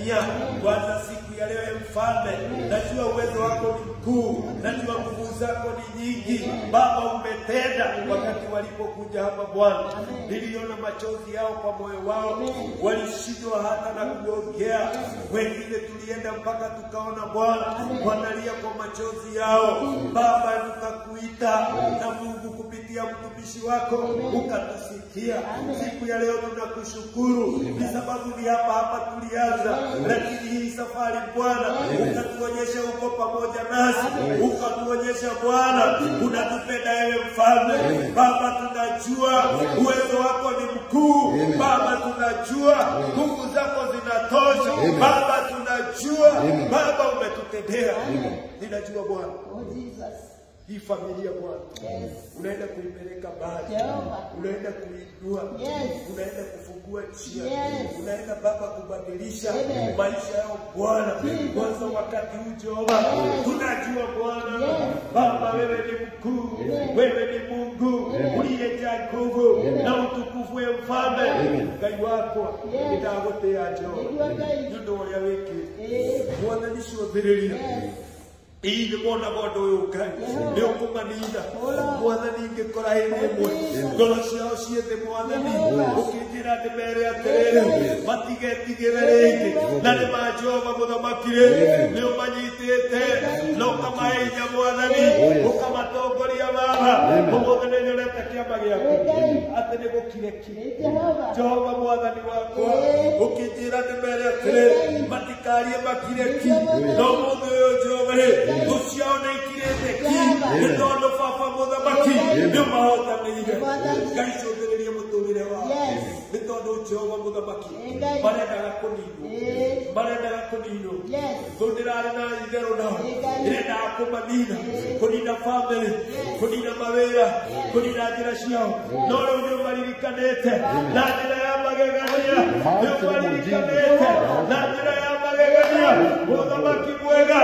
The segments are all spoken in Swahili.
kupigania. Kwanza siku ya leo Mfalme, najua uwezo wako ni mkuu, najua nguvu zako ni nyingi. Baba, umetenda wakati walipokuja hapa Bwana. Niliona machozi yao kwa moyo wao, walishindwa hata na kuongea. Wengine tulienda mpaka tukaona Bwana wanalia kwa machozi yao. Baba, tukakuita na Mungu kupitia mtumishi wako ukatusikia. Siku ya leo tunakushukuru ni sababu ni hapa tulianza, lakini hii safari Bwana ukatuonyesha uko pamoja nasi, ukatuonyesha Bwana unatupenda wewe Mfalme. Baba, tunajua uwezo wako ni mkuu. Baba, tunajua nguvu zako zinatosha. Baba, tunajua Baba umetutendea. Ninajua Bwana hii familia Bwana unaenda kuipeleka mbali, unaenda kuinua, unaenda kufungua njia, unaenda Baba kubadilisha maisha yao Bwana. Kwanza wakati huu Jehova, tunajua Bwana Baba wewe ni mkuu, wewe ni Mungu uliyejaa nguvu na utukufu. Wewe Mfalme, Ngai wako nitagotea Jehova ndio ya wiki Bwana nishuhudia Ine mona godo yokai leo kumanida mwathani ingekora hemwe ngoro ciao ciethe mwathani ukijira de mere atere matigetigire rĩngĩ na nĩ majova muthamakire leo manyitĩte no kamainya mwathani ukamatongoria Baba mwathani nĩorete kĩamba gĩaku atĩ nĩ gũkireki Jehova mwathani wakwa ukijira de mere atere matikarie makireki no mũndũ ũyũ Jehova Luciano ikirete nitondo papa muthamaki ndio mahotanire Ngai cũthĩrĩria mũtũrĩre wao nitondo Jehova muthamaki marendaga kũninwo thũndĩrarĩ na itherũ nao irendaga kũmanina kũnina family kũnina mawĩra kũnina njĩra ciao no rĩu nĩũmaririkanĩte na njĩra ya magegania nĩũmaririkanĩte na njĩra ya magegania mũthamaki mwega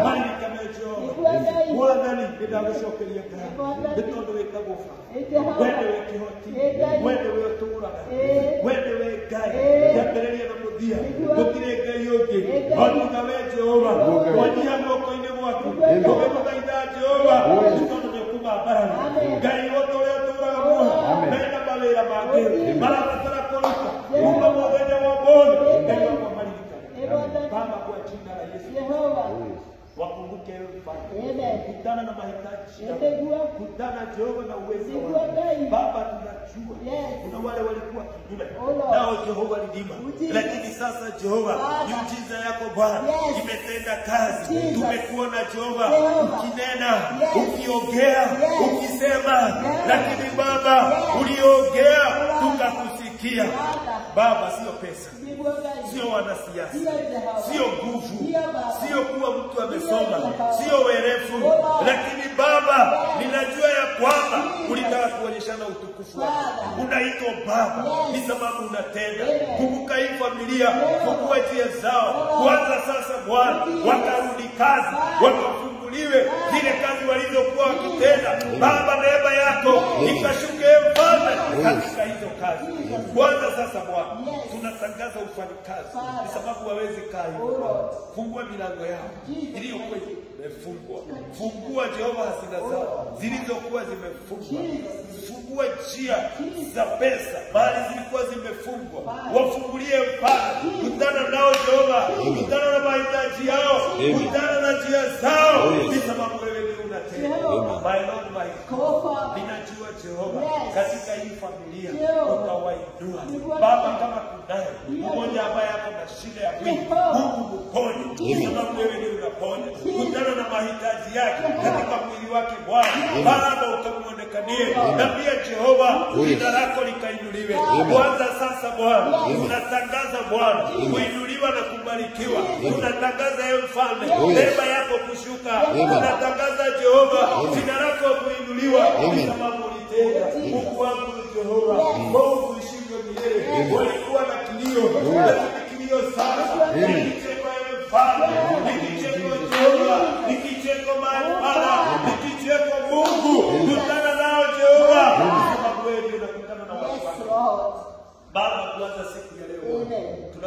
Mwathani nĩndagũcokeria ngatho nĩ tondũ wĩtagwo Baba, we nĩwe kĩhoti, we nĩwe ũtũũraga, we nĩwe Ngai kĩambĩrĩria na mũthia, gũtirĩ Ngai ũngĩ anga we Jehova. Twanyia guoko-inĩ gwaku tũgĩgũthaitha Jehova nĩ tondũ nĩũkũmambarana. Ngai wothe ũrĩa ũtũũraga muoyo mena mawĩra mangĩ marabatara kũruta kuma mũthenya wa ũmũthĩ. Ngai wakwa maririkane Baba, kwa jina la Yesu wakumbuke Mfalme, kutana na mahitaji yao, kutana Jehova na uwezo wako Baba. Tunajua kuna wale walikuwa kinyume nao Jehova lidima, lakini sasa Jehova miujiza yako Bwana imetenda kazi. Tumekuona Jehova ukinena, ukiongea, ukisema, lakini Baba uliongea tukakusikia Baba. Sio pesa, sio wanasiasa, sio nguvu, sio kuwa mtu amesoma, sio werefu, lakini Baba ninajua ya kwamba ulitaka kuonyeshana utukufu wako. Unaitwa Baba ni sababu unatenda. Kumbuka hii familia, fungua njia zao kwanza sasa Bwana, wakarudi kazi, wakafunguliwe zile kazi walizokuwa wakitenda Baba. Neema yako ikashuke Mfalme katika hizo kazi kwanza sasa Bwana. Tunatangaza ufanyikazi ni sababu waweze kai. Fungua milango yao iliyokuwa imefungwa, fungua Jehova hazina zao zilizokuwa zimefungwa, fungua njia za pesa mahali zilikuwa zimefungwa, wafungulie Mfalme. Kutana nao Jehova, kutana na mahitaji yao, kutana na njia zao ni sababu wewe ndio unatenda. My Lord, my God, ninajua Jehova katika hii familia utawainua Baba. Kama kunaye mmoja ambaye ako na shida ya mwili, Mungu mponye kwa sababu wewe ndio unaponya. Kutana na mahitaji yake katika mwili wake Bwana, Baba ukamuonekanie, na pia Jehova jina lako likainuliwe. Kwanza sasa Bwana tunatangaza Bwana kuinuliwa na kubarikiwa. Tunatangaza ewe Mfalme neema yako kushuka. Tunatangaza Jehova jina lako kuinuliwa kwa sababu ulitenda. Mungu wangu Jehova, Mungu ishivyo milele. Walikuwa na kilio, lakini kilio sasa nikicheko ewe Mfalme, nikicheko Jehova, nikicheko Bwana, nikicheko Mungu. Kutana nao Jehova sababu wewe ndio unakutana na watu wako Baba. Kwanza siku ya leo tunafungua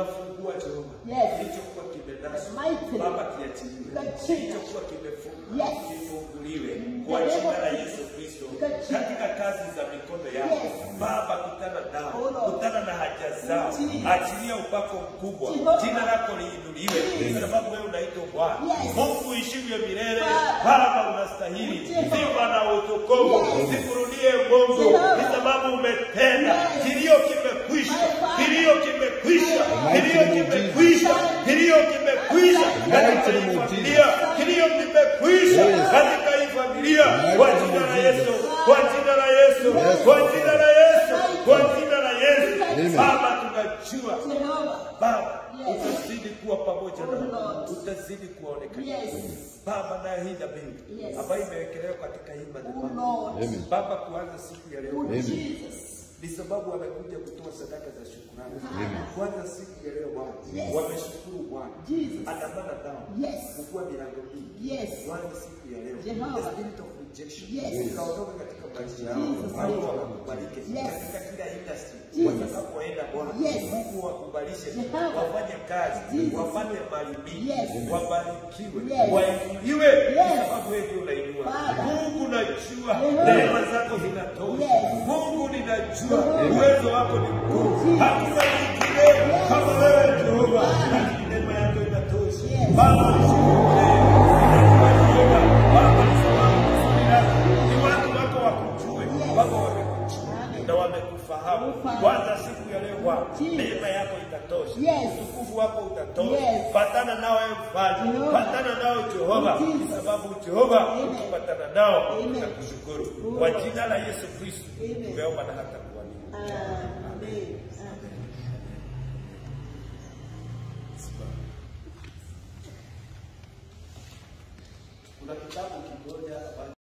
Mungu wa Jehova. Yes. Kilichokuwa kimenaswa. Mighty. Baba kiachiliwe. Kilichokuwa kimefungwa. Yes. Kifunguliwe. Kwa jina la Yesu Kristo. Katika kazi za mikono yako. Yes. Baba kutana nao. Oh, Lord. Kutana na haja zao. Achilia upako mkubwa. Jina lako liinuliwe. Kwa sababu wewe unaitwa Bwana. Yes. Mungu ishivyo milele. Baba unastahili. Sifa na utukufu. Sikurudie Mungu. Kwa sababu umetenda. Kilio kimekwisha. Kilio kimekwisha. Kilio kimekwisha. Kilio kimekwisha. Katika hii familia. Kilio kimekwisha. Katika hii familia. Kwa jina la Yesu. Kwa jina la Yesu. Kwa jina la Yesu. Kwa jina la Yesu. Baba tunajua. Baba utazidi kuwa pamoja na utazidi kuonekana. Baba na hii dhabihu ambayo imewekelewa katika hii madhabahu. Baba kuanza siku ya leo. Ni sababu wamekuja kutoa sadaka za shukrani. Kwanza siku ya leo Bwana. Wameshukuru Bwana. Andamana nao. Kufungua milango hii. Kwanza siku ya leo. The spirit of rejection. Ikaondoka katika maisha yao. Mungu wakubariki. Katika kila industry. Watakapoenda Bwana. Mungu wakubalishe. Wafanye kazi. Wafanye mali mingi. Wabarikiwe. Wainuliwe. Sababu wewe ndio unainua. Mungu najua neema zako zinatosha. Mungu ninajua uwezo wako ni mkuu. Hakuna kingine kama wewe Jehova. Lakini neema yako inatosha. Baba ni watu wako wakujue. Baba wamekujua na wamekufahamu. Kwanza siku ya leo Bwana, neema yako itatosha. Utukufu wako utatosha. Patana nao Mfalme. Patana nao Jehova. Kwa sababu Jehova ukipatana nao tutakushukuru. Kwa jina la Yesu Kristo tumeomba na hata kuamini. Amen. Kuna kitabu kimoja